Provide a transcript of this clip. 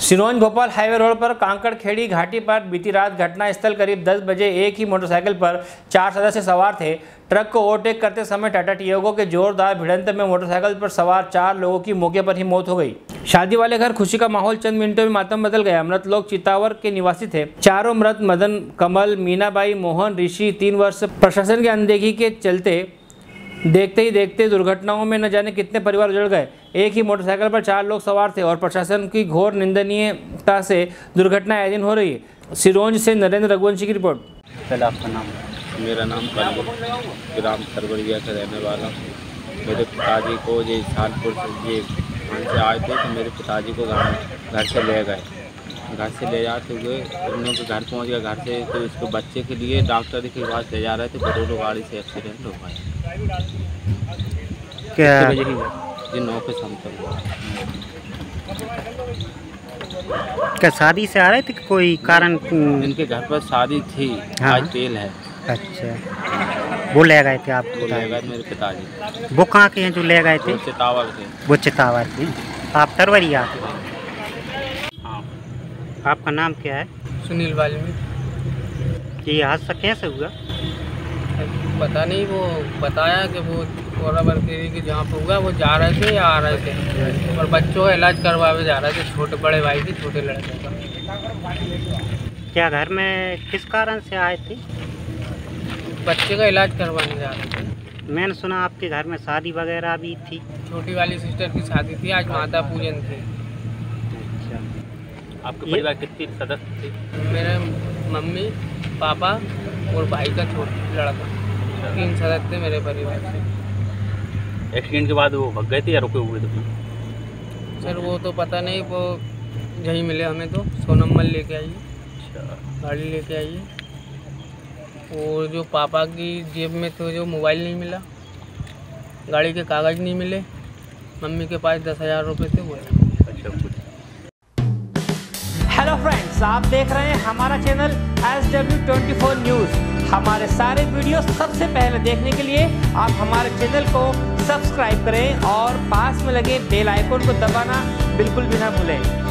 Sironj Bhopal highway road पर कांकड़ खेड़ी घाटी पर बीती रात घटनास्थल करीब 10 बजे एक ही मोटरसाइकिल पर 4 सदस्य सवार थे। ट्रक को ओवरटेक करते समय टाटा टियागो के जोरदार भिड़ंत में मोटरसाइकिल पर सवार 4 लोगों की मौके पर ही मौत हो गई। शादी वाले घर खुशी का माहौल चंद मिनटों में मातम बदल गया। मृत लोग चितावर के निवासी थे। चारों मृत मदन, कमल, मीनाबाई, मोहन, ऋषि 3 वर्ष। प्रशासन की अनदेखी के चलते देखते ही देखते दुर्घटनाओं में न जाने कितने परिवार उजड़ गए। एक ही मोटरसाइकिल पर 4 लोग सवार थे और प्रशासन की घोर निंदनीयता से दुर्घटना आए दिन हो रही है। सिरोंज से नरेंद्र रघुवंशी की रिपोर्ट। पहले आपका नाम? मेरा नाम कल्लू, ग्राम सरवरिया का रहने वाला हूँ। मेरे पिताजी को ये सालपुर से ये वहाँ से आए थे तो मेरे पिताजी को घर से ले गए। घर से ले जाते हुए उन लोग घर पहुँच गए। घर से तो इसको बच्चे के लिए डॉक्टर के पास ले जा रहे थे, बरोडो गाड़ी से एक्सीडेंट हो गया। क्या ये 9 के समतल। क्या शादी से आ रहे थे कि कोई कारण? इनके घर पर शादी थी। हाँ। आज तेल है। अच्छा, वो ले गए थे आपको? वो ले गए मेरे पिताजी। वो कहाँ के हैं जो ले गए थे? चितावर के। वो चितावर के। आप तरवरिया के? हाँ। आपका नाम क्या है? सुनील वाल्मीकि। ये हादसा कैसे हुआ? पता नहीं, वो बताया कि वो औरबर के जहाँ पे हुआ वो जा रहे थे या आ रहे थे और बच्चों का इलाज करवावे जा रहे थे। छोटे बड़े भाई थे, छोटे लड़के का। क्या घर में किस कारण से आए थे? बच्चे का इलाज करवाने जा रहे थे। मैंने सुना आपके घर में शादी वगैरह भी थी। छोटी वाली सिस्टर की शादी थी, आज माता पूजन थी। अच्छा, आपके परिवार कितने सदस्य थे? मेरे मम्मी, पापा और भाई का छोटा लड़का, 3 सदस्य थे मेरे परिवार से। एक्सीडेंट के बाद वो भग गए थे या रुके हुए थे? सर वो तो पता नहीं, वो यहीं मिले हमें तो। सोनम्मल लेके आइए, गाड़ी लेके आइए। और जो पापा की जेब में तो जो मोबाइल नहीं मिला, गाड़ी के कागज़ नहीं मिले, मम्मी के पास 10,000 रुपये थे वो। हेलो फ्रेंड्स, आप देख रहे हैं हमारा चैनल SW24 न्यूज़। हमारे सारे वीडियो सबसे पहले देखने के लिए आप हमारे चैनल को सब्सक्राइब करें और पास में लगे बेल आइकन को दबाना बिल्कुल भी ना भूलें।